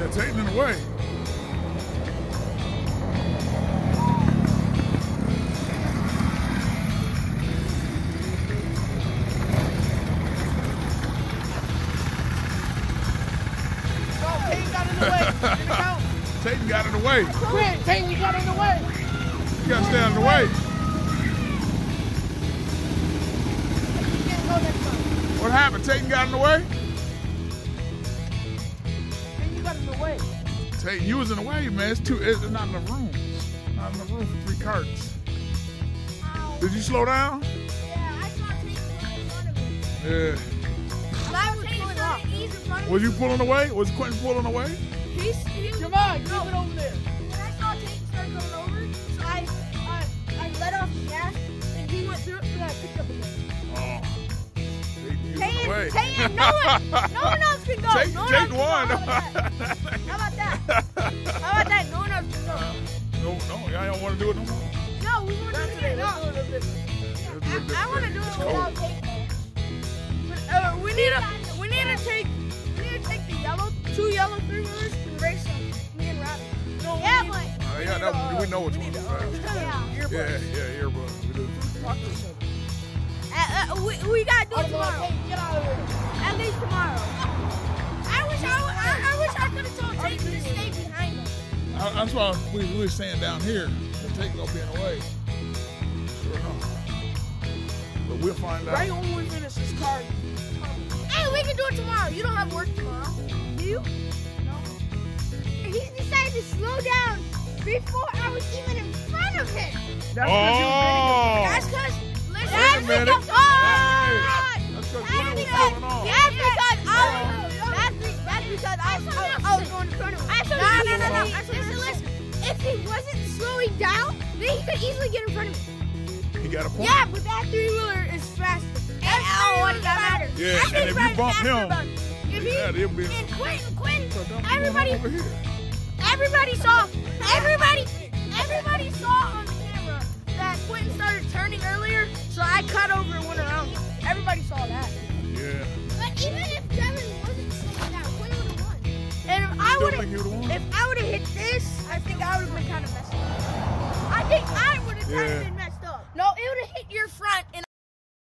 Yeah, Tatum in the way. Tatum got in the way. Tatum got in the way. Quinn, Tatum, you got in the way. You gotta stay out of the way. You can't go next time. What happened? Tatum got in the way? And you got in the way. Tatum, you was in the way, man. It's not enough room. Not enough room for 3 carts. Ow. Did you slow down? Yeah, I saw Tatum in front of me. Yeah. I was pulling up. He's in front of me. Was you pulling away? Was Quentin pulling away? He's Javon, keep it over there. When I saw Tatum start going over, so I let off the gas, and he went through it, and I picked up again. Oh. Tatum, Tatum, no one else can go. Tatum No one else can go. won. How about that? How about that? No one else can go. No, y'all don't want to do it no more. No, we want to do it again. No. I want to do it without Tatum. We need to take the two yellow 3-wheelers and race them. Me and Robbie. No, yeah, but We know which one is fast. yeah. Earbuds. We do. We gotta do it tomorrow. Get out of here. At least tomorrow. I wish I could have told Tatum to stay behind us. That's why we were saying down here. The Tatum gonna be in the way. Sure enough. But we'll find out. Right when we finish this car. Hey, we can do it tomorrow. You don't have work tomorrow. Do you? No. He decided to slow down before I was even in front of him. That's That's because. Wait a minute. That's That's because you was falling off. That's because I was going in front of him. No. Listen. If he wasn't slowing down, then he could easily get in front of me. He got a point. Yeah, but that 3-wheeler is faster. What does that matter? Yeah, and if you bump him, he'll be. And Quentin, Everybody over here. everybody saw on the camera that Quentin started turning earlier, so I cut over and went around. Everybody saw that. Yeah. But even if Devin wasn't slowing down, Quentin would have won. And if I Still think you would've won? would have hit this, I think I would have been kind of messed up. I think I would have turned